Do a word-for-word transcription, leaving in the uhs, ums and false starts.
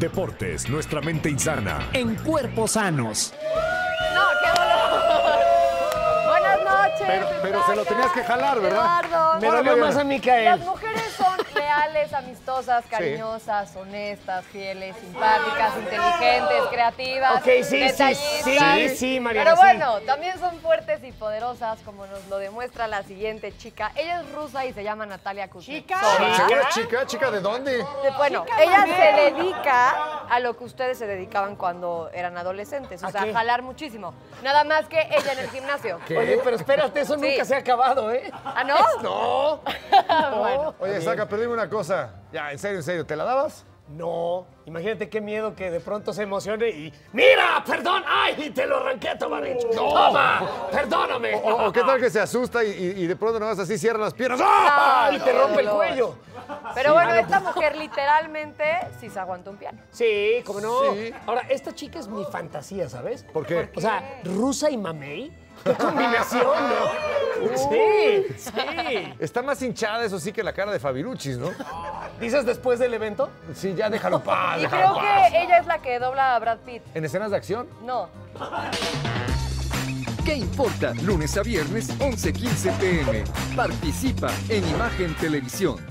Deportes, nuestra mente insana. En cuerpos sanos. No, qué dolor. Buenas noches. Pero, pero se lo tenías que jalar, ¿verdad? Eduardo. Me dolió más a Micael. Las mujeres son leales, amistosas, cariñosas, honestas, fieles, simpáticas, inteligentes, creativas, Ok, sí, sí, detallistas. sí, sí, Mariana, Pero sí. bueno, también son fuertes y poderosas, como nos lo demuestra la siguiente chica. Ella es rusa y se llama Natalia Kuznetsova. Chica, chica, chica, ¿de dónde? De- Bueno, ella se dedica a lo que ustedes se dedicaban cuando eran adolescentes, o ¿A sea, qué? jalar muchísimo. Nada más que ella en el gimnasio. Oye, pero espérate, eso Sí. nunca se ha acabado, ¿eh? ¿Ah, no? No. Bueno. Oye, Saca, pero dime una cosa. Ya, en serio, en serio, ¿te la dabas? No, imagínate qué miedo que de pronto se emocione y ¡mira! ¡Perdón! ¡Ay! Te lo arranqué a tomar hecho. ¡Toma! ¡Perdóname! O, o qué tal que se asusta y, y- y de pronto nomás así cierra las piernas. ¡Ah! ¡Ah! Y te rompe el dolor. cuello. Pero bueno, esta mujer literalmente sí se aguanta un piano. Sí, cómo no. Sí. Ahora, esta chica es mi fantasía, ¿sabes? ¿Por qué? O sea, rusa y mamey. ¡Qué combinación, no! Sí, sí. Está más hinchada, eso sí, que la cara de Fabiruchis, ¿no? ¿Dices después del evento? Sí, ya déjalo en paz, Y déjalo en creo paz. que ella es la que dobla a Brad Pitt. ¿En escenas de acción? No. ¿Qué importa? Lunes a viernes, once quince p m Participa en Imagen Televisión.